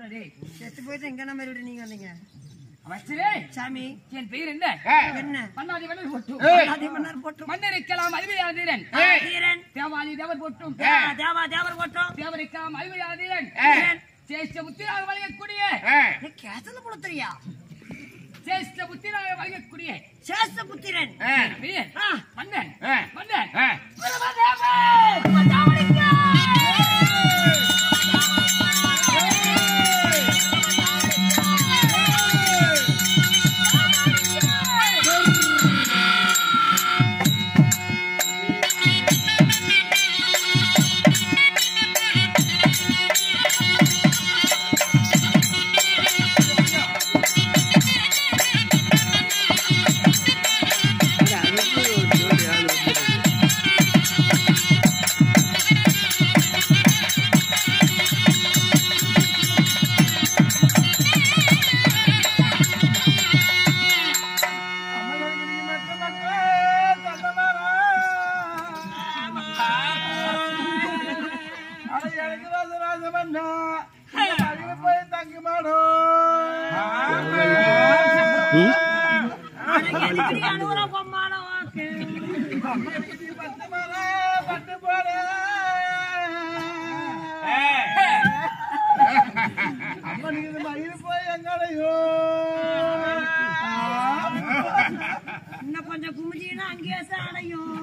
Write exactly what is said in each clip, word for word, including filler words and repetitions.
செத்து போயிட்டு எங்க நம்ம வீடு நீங்க வந்தீங்க அமைச்சரே சாமி என் பெயர் என்ன என்ன மன்னாதி மன்னர் போட்டு மன்னாதி மன்னர் போட்டு மன்னருக்கெல்லாம் அறிவையான தீரன் தீரன் தேவாதி தேவர் போட்டும் தேவா தேவர் போட்டோம் தேவருக்கெல்லாம் அறிவையான தீரன் சேஷ்ட புத்திராக வழங்கக்கூடிய நீ கேசல புலத்தறியா சேஷ்ட புத்திராக வழங்கக்கூடிய சேஷ்ட புத்திரன் மன்னன் மன்னன் இன்னும் கொஞ்சம் குமிச்சின்னா அங்கேயே அடையும்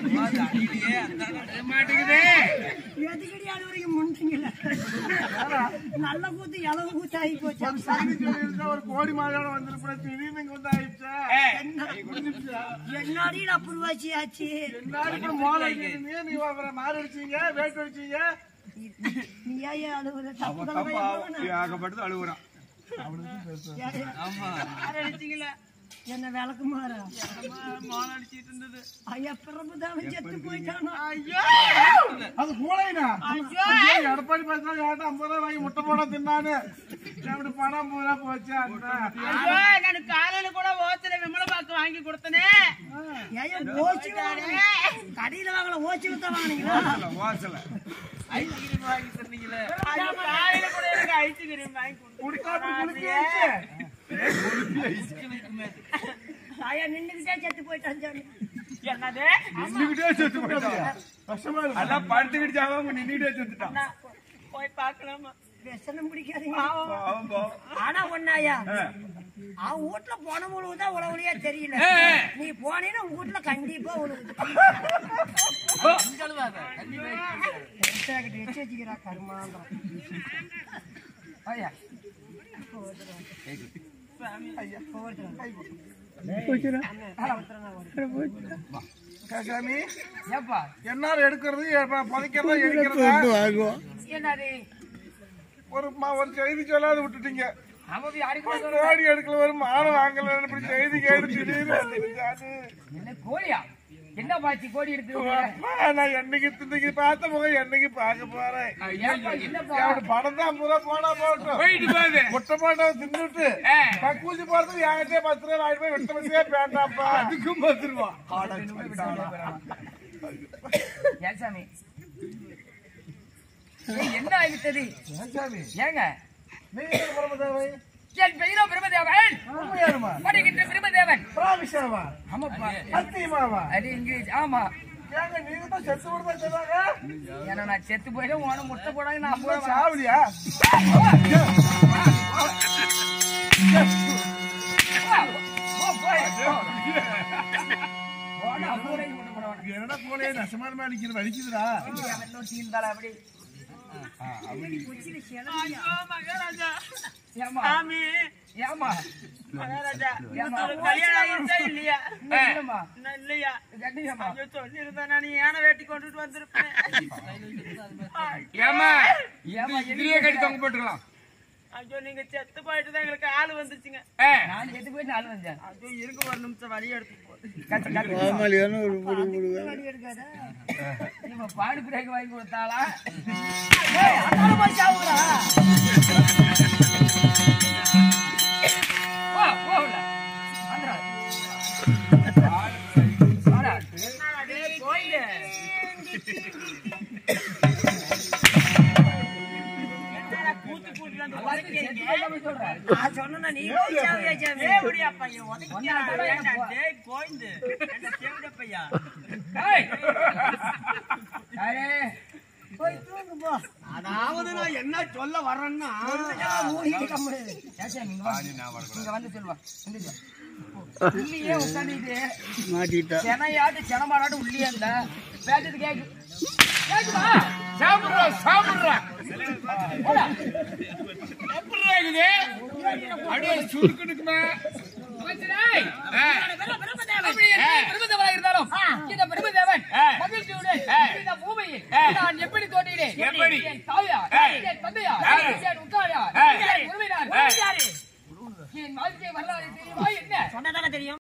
எதுக்கடி அது வரைக்கும் முன்னிங்கல்ல நல்ல கூத்து இளவு கூத்து ஆகி போச்சு ஒரு கோடி மாதம் வந்துருப்பா திடீர்னு இங்க வந்து ஆயிடுச்சா என்னாடி அப்புறவாச்சி ஆச்சு நீ மாறு அடிச்சீங்க வேட்டு அடிச்சீங்க நீ ஏன் அழுவுற ஆகப்பட்டது அழுகுறான் என்ன விளக்கு மாற அடிச்சிட்டு இருந்தது ஐயா பிரபுதான் செத்து போயிட்டானா அது கூடைனா எடப்பாடி பேசுனா கேட்டா ஐம்பது ரூபாய் வாங்கி முட்டை போட தின்னானு அப்படி பணம் ஐம்பது ரூபா போச்சு நான் காலையில கூட ஓச்சல விமல பாக்கு வாங்கி கொடுத்தனே ஓச்சு கடையில வாங்கல ஓச்சு வித்தா வாங்கினீங்களா ஓச்சல ஐஸ்கிரீம் வாங்கி தந்தீங்களே காலையில கூட எனக்கு ஐஸ்கிரீம் வாங்கி கொடுத்தா ஐயா நின்னுக்கிட்டே செத்து போயிட்டான் என்னது நின்னுக்கிட்டே செத்து போயிட்டான் கஷ்டமா இருக்கு அதான் படுத்துக்கிட்டு அவங்க நின்னுக்கிட்டே செத்துட்டான் போய் பார்க்கலாமா விஷனம் பிடிக்காதீங்க ஆனா ஒன்னாயா அவன் வீட்டுல போன முழுவதுதான் உழவுலையா தெரியல நீ போனீங்கன்னா உங்க வீட்டுல கண்டிப்பா உழுவுது வச்சுக்கிறா கருமாந்திரம் என்ன எடுக்கிறது புதைக்கிறது எடுக்கிறது ஒரு ஒரு செய்தி சொல்லாத விட்டுட்டீங்க கோடி எடுக்கல ஒரு மானம் வாங்கல இப்படி செய்தி கேட்டு கோழியா என்ன பாச்சி கோடி எடுத்து நான் என்னைக்கு திண்ணைக்கு பார்த்த முகம் என்னைக்கு பார்க்க போறேன் படம் தான் பூரா போனா போட்டோம் முட்டை போட்டோ தின்னுட்டு கூச்சி போறதுக்கு என்கிட்டே பத்து ரூபாய் ஆயிரம் ரூபாய் வெட்ட பத்தியே வேண்டாம்ப்பா அதுக்கும் பத்து ரூபா ஏன் சாமி என்ன ஆகிட்டது ஏங்க என் பெயரோ பிரம்மதேவன் படிக்கின்ற பிரம்மதேவன் அது இங்கிலீஷ் ஆமா ஏன்னா நான் செத்து போயிட்டு உன முட்டை போடாங்க நான் சாவலியா என்னடா போலே நசமானமா அடிக்கிறது வலிக்குதுடா அப்படி மகாராஜா ஏமா மகாராஜா கல்யாணம் இல்லையா இல்லையா சொல்லி இருந்தா நான் யானை வேட்டி கொண்டுட்டு வந்திருப்பேன் ஏமா ஏமா எதிரியே கட்டி தொங்க போட்டுக்கலாம் ஐயோ நீங்க செத்து போயிட்டு தான் எங்களுக்கு ஆளு வந்துச்சுங்க நான் செத்து போயிட்டு ஆளு வந்தேன் ஐயோ இருக்க ஒரு நிமிஷம் வழி எடுத்து பாடு பிரேக் வாங்கி கொடுத்தாளா கூத்து கூட்டு நான் சொன்னா நீ போய் சாமியா சாமி தேவடியா பையன் உதைக்கிறான் டேய் கோயிந்து என்ன தேவடியா பையா ஏய் அரே போய் தூங்கு போ. அதாவது நான் என்ன சொல்ல வரேன்னா மூடிட்டு கம்முனு. ஏன் இங்க வா இங்க வந்து சொல்வா எந்திரிச்சு உள்ளியே உட்கார்ந்துட்டு மாட்டிட்டா செனையாட்டு செனமாடாட்டு உள்ளியே இல்ல பேசிட்டு கேக்கு கேக்குதா சாப்பிடுறா சாப்பிடுறா போடா எப்படிடா இது அடியே சுருக்குடுக்குமே மச்சடேய் பிரபுதேவா இருந்தாலும் இந்த பிரபுதேவன் மகிழ்ச்சியுடன் இந்த பூமியில் நான் எப்படி தோன்றினேன் எப்படி என் தாய்